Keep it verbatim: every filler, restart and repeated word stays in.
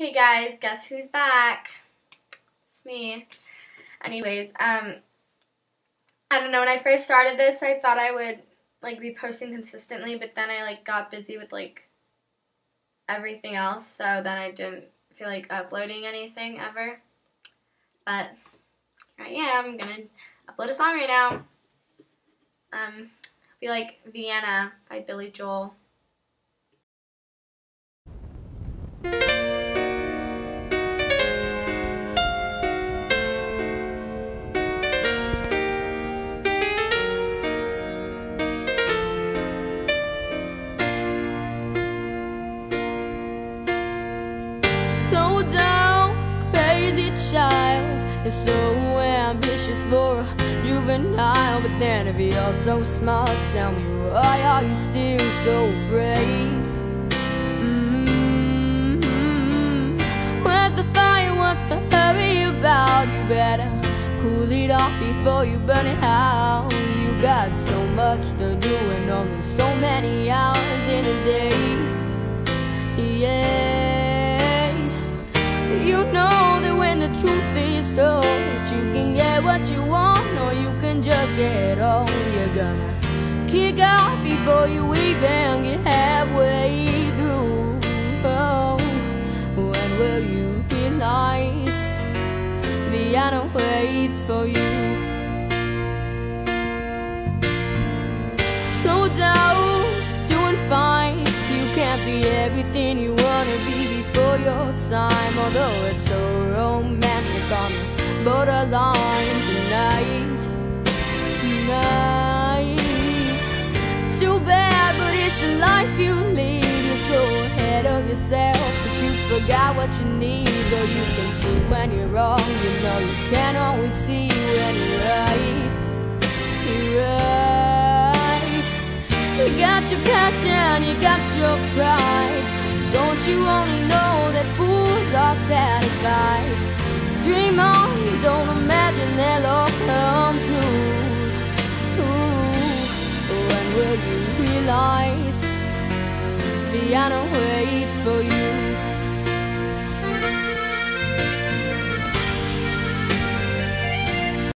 Hey guys, guess who's back? It's me. Anyways, um, I don't know, when I first started this, I thought I would, like, be posting consistently, but then I, like, got busy with, like, everything else, so then I didn't feel like uploading anything ever. But here I am, I'm gonna upload a song right now. Um, be like Vienna by Billy Joel. Slow down, crazy child. You're so ambitious for a juvenile, but then if you're so smart, tell me why are you still so afraid? Mm-hmm. Where's the fire? What's the hurry about? You better cool it off before you burn it out. You got so much to do and only so many hours in a day. Yeah. You know that when the truth is told, you can get what you want or you can just get all. You're gonna kick out before you even get halfway through. Oh, when will you realize Vienna waits for you? Slow down, doing fine. You can't be everything you wanna be before your time. Although it's so romantic on the borderline tonight, tonight. Too bad, but it's the life you lead. You're so ahead of yourself that you forgot what you need. Though you can see when you're wrong, you know you can't always see when you're right. You're right. You got your passion, you got your pride. Don't you only know that fools are satisfied? Dream on, don't imagine they'll all come true. Ooh, when will you realize Vienna waits for you?